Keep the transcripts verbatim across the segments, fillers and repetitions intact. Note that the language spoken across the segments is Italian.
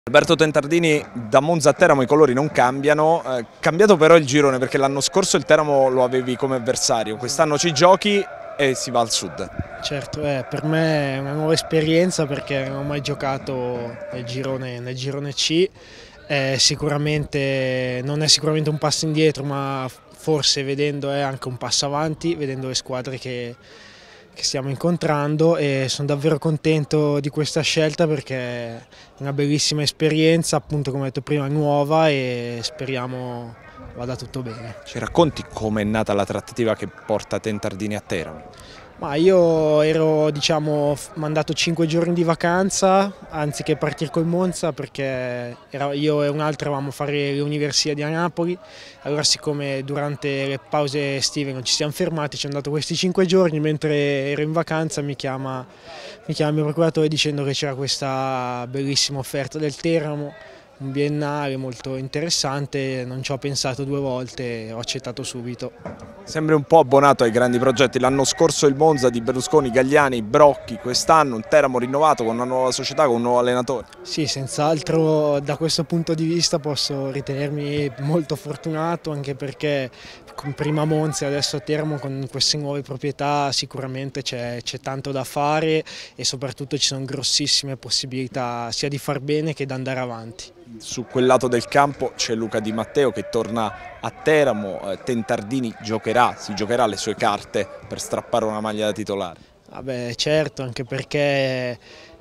Alberto Tentardini, da Monza a Teramo i colori non cambiano, eh, cambiato però il girone perché l'anno scorso il Teramo lo avevi come avversario, quest'anno ci giochi e si va al sud. Certo, eh, per me è una nuova esperienza perché non ho mai giocato nel girone, nel girone C, eh, sicuramente, non è sicuramente un passo indietro, ma forse vedendo è anche un passo avanti, vedendo le squadre che, che stiamo incontrando, e sono davvero contento di questa scelta perché è una bellissima esperienza, appunto come ho detto prima, nuova, e speriamo vada tutto bene. Ci racconti com'è nata la trattativa che porta Tentardini a Teramo? Ma io ero, diciamo, mandato cinque giorni di vacanza anziché partire col Monza perché era, io e un altro eravamo a fare le universiadi a Napoli. Allora, siccome durante le pause estive non ci siamo fermati, ci hanno dato questi cinque giorni, mentre ero in vacanza mi chiama, mi chiama il mio procuratore dicendo che c'era questa bellissima offerta del Teramo, un biennale molto interessante. Non ci ho pensato due volte, ho accettato subito. Sembri un po' abbonato ai grandi progetti, l'anno scorso il Monza di Berlusconi, Galliani, Brocchi, quest'anno un Teramo rinnovato con una nuova società, con un nuovo allenatore. Sì, senz'altro da questo punto di vista posso ritenermi molto fortunato, anche perché con prima Monza e adesso a Teramo, con queste nuove proprietà, sicuramente c'è tanto da fare e soprattutto ci sono grossissime possibilità sia di far bene che di andare avanti. Su quel lato del campo c'è Luca Di Matteo che torna a Teramo, Tentardini giocherà, si giocherà le sue carte per strappare una maglia da titolare. Vabbè, certo, anche perché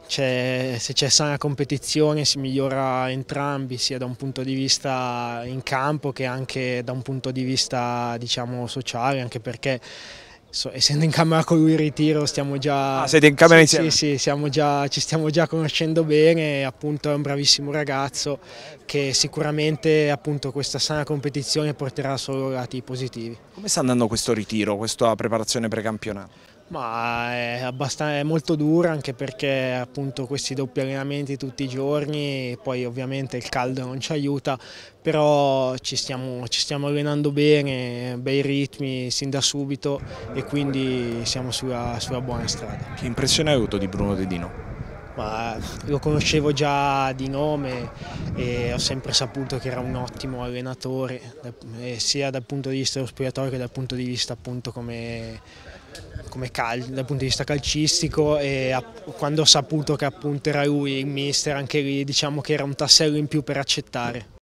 se c'è sana competizione si migliora entrambi, sia da un punto di vista in campo che anche da un punto di vista, diciamo, sociale, anche perché So, essendo in camera con lui in ritiro stiamo già, ah, siete in camera sì, insieme? sì, sì, siamo già, ci stiamo già conoscendo bene, appunto è un bravissimo ragazzo che sicuramente, appunto, questa sana competizione porterà solo lati positivi. Come sta andando questo ritiro, questa preparazione precampionato? Ma è, abbastanza, è molto dura, anche perché appunto questi doppi allenamenti tutti i giorni, poi ovviamente il caldo non ci aiuta, però ci stiamo, ci stiamo allenando bene, bei ritmi sin da subito, e quindi siamo sulla, sulla buona strada. Che impressione hai avuto di Bruno Dedino? Ma lo conoscevo già di nome e ho sempre saputo che era un ottimo allenatore, sia dal punto di vista dello spogliatoio che dal punto di vista, appunto, come, come cal, dal punto di vista calcistico, e quando ho saputo che appunto era lui il mister, anche lì diciamo che era un tassello in più per accettare.